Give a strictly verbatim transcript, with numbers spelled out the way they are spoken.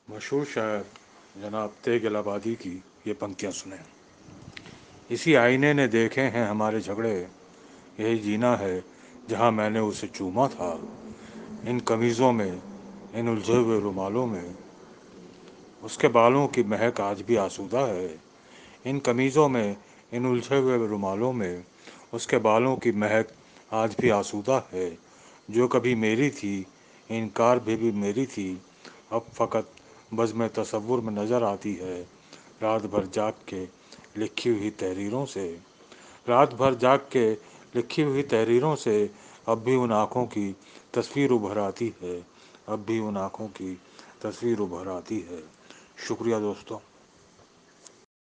मशहूर शायर जनाब तेग इलाहाबादी की ये पंक्तियाँ सुने। इसी आईने ने देखे हैं हमारे झगड़े, यही जीना है जहाँ मैंने उसे चूमा था। इन कमीज़ों में, इन उलझे हुए रुमालों में उसके बालों की महक आज भी आसूदा है। इन कमीज़ों में, इन उलझे हुए रुमालों में उसके बालों की महक आज भी आसूदा है। जो कभी मेरी थी, इनकार भी, भी मेरी थी, अब फ़कत बज़्म तसव्वुर में नज़र आती है। रात भर जाग के लिखी हुई तहरीरों से रात भर जाग के लिखी हुई तहरीरों से अब भी उन आँखों की तस्वीर उभर आती है। अब भी उन आँखों की तस्वीर उभर आती है। शुक्रिया दोस्तों।